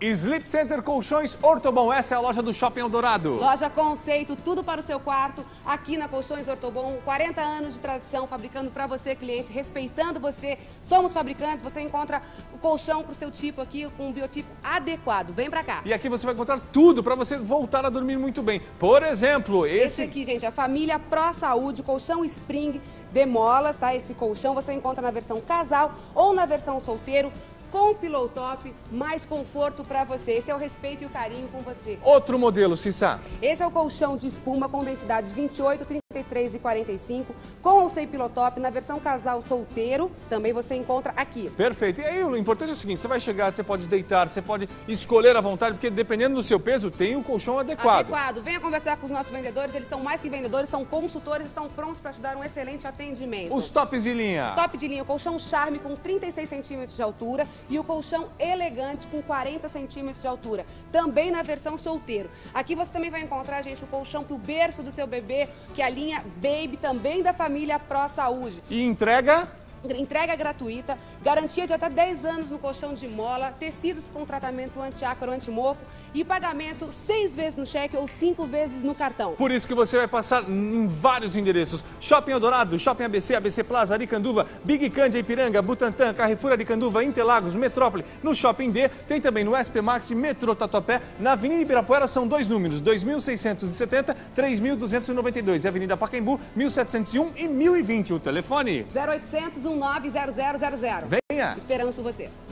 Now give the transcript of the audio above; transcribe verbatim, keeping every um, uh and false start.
Sleep Center Colchões Ortobon, essa é a loja do Shopping Eldorado. Loja conceito, tudo para o seu quarto, aqui na Colchões Ortobon, quarenta anos de tradição, fabricando para você, cliente, respeitando você. Somos fabricantes, você encontra o colchão para o seu tipo aqui, com um biotipo adequado. Vem pra cá. E aqui você vai encontrar tudo para você voltar a dormir muito bem. Por exemplo, esse... Esse aqui, gente, a família Pro Saúde, colchão Spring de molas, tá? Esse colchão você encontra na versão casal ou na versão solteiro, com pillow top, mais conforto para você. Esse é o respeito e o carinho com você. Outro modelo, Cissa. Esse é o colchão de espuma com densidades vinte e oito, trinta e três e quarenta e cinco, com ou sem pillow top, na versão casal solteiro, também você encontra aqui. Perfeito. E aí, o importante é o seguinte, você vai chegar, você pode deitar, você pode escolher à vontade, porque dependendo do seu peso, tem o colchão adequado. Adequado. Venha conversar com os nossos vendedores, eles são mais que vendedores, são consultores, estão prontos para te dar um excelente atendimento. Os tops de linha. Top de linha, colchão Charme com trinta e seis centímetros de altura e o colchão Elegante com quarenta centímetros de altura, também na versão solteiro. Aqui você também vai encontrar, gente, o colchão pro berço do seu bebê, que é a linha Baby, também da família Pro Saúde. E entrega? Entrega gratuita, garantia de até dez anos no colchão de mola, tecidos com tratamento antiácaro, antimofo e pagamento seis vezes no cheque ou cinco vezes no cartão. Por isso que você vai passar em vários endereços. Shopping Eldorado, Shopping A B C, A B C Plaza, Aricanduva, Big Candy, Ipiranga, Butantã, Carrefour Aricanduva, Interlagos, Metrópole, no Shopping D, tem também no S P Market, Metrô Tatuapé, na Avenida Ibirapuera são dois números, dois mil seiscentos e setenta, três mil duzentos e noventa e dois, e Avenida Pacaembu, mil setecentos e um e mil e vinte, o telefone zero oitocentos, um nove zero zero zero zero. Venha! Esperamos por você.